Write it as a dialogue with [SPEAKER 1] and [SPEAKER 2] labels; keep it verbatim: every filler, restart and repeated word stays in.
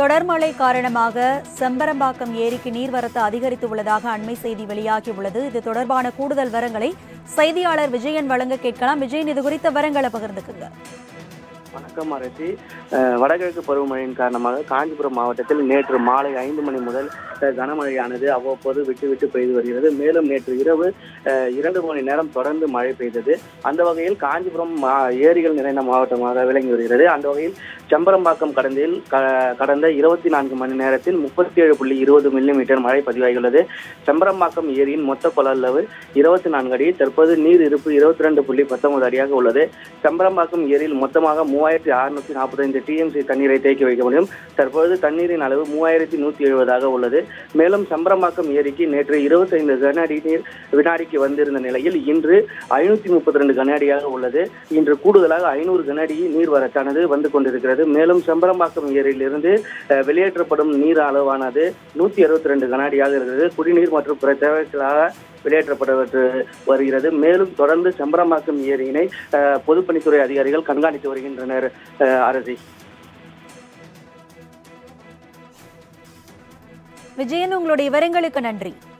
[SPEAKER 1] தொடர் மழை காரணமாக செம்பரம்பாக்கம் ஏரிக்கு நீர்வரத்து அதிகரித்துள்ளதாக அண்மை செய்தி வெளியாகியுள்ளது. இது தொடர்பான கூடுதல் விவரங்களை செய்தியாளர் விஜயன் வழங்க கேட்கலாம். விஜயன், இது குறித்த விவரங்களை பகிர்ந்துக்குங்க.
[SPEAKER 2] வணக்கம் அரசி. வடகிழக்கு பருவமழையின் காரணமாக காஞ்சிபுரம் மாவட்டத்தில் நேற்று மாலை ஐந்து மணி முதல் கனமழையானது அவ்வப்போது விட்டு விட்டு பெய்து வருகிறது. மேலும் நேற்று இரவு இரண்டு மணி நேரம் தொடர்ந்து மழை பெய்தது. அந்த வகையில் காஞ்சிபுரம் ஏரிகள் நிறைந்த மாவட்டமாக விளங்கி வருகிறது. அந்த வகையில் செம்பரம்பாக்கம் கடந்தில் கடந்த இருபத்தி நான்கு மணி நேரத்தில் முப்பத்தி ஏழு புள்ளி இருபது மில்லி மீட்டர் மழை பதிவாகியுள்ளது. செம்பரம்பாக்கம் ஏரியின் மொத்த கொள்ளளவு இருபத்தி நான்கு அடி. தற்போது நீர் இருப்பு இருபத்தி ரெண்டு புள்ளி பத்தொன்பது அடியாக உள்ளது. செம்பரம்பாக்கம் ஏரியில் மொத்தமாக மூவாயிரத்தி அறுநூத்தி நாற்பத்தி ஐந்து டிஎம்சி தண்ணீரை தேக்கி வைக்க முடியும். தற்போது தண்ணீரின் அளவு மூவாயிரத்தி நூத்தி எழுபதாக உள்ளது. மேலும் செம்பரம்பாக்கம் ஏரிக்கு நேற்று இருபத்தி ஐந்து கன அடி நீர் வினாடிக்கு வந்திருந்த நிலையில் இன்று ஐநூத்தி முப்பத்தி ரெண்டு கன அடியாக உள்ளது. இன்று கூடுதலாக ஐநூறு கன அடி நீர் வரத்தானது வந்து கொண்டிருக்கிறது. மேலும் செம்பரம்பாக்கம் ஏரியிலிருந்து வெளியேற்றப்படும் நீர் அளவானது நூத்தி அறுபத்தி ரெண்டு கன அடியாக இருக்கிறது. குடிநீர் மற்றும் பிற தேவைகளாக வெளியேற்றப்பட்டு வருகிறது. மேலும் தொடர்ந்து செம்பரம்பாக்கம் ஏரியினை பொதுப்பணித்துறை அதிகாரிகள் கண்காணித்து வருகின்றனர். அரசி
[SPEAKER 1] விஜயன், உங்களுடைய விவரங்களுக்கு நன்றி.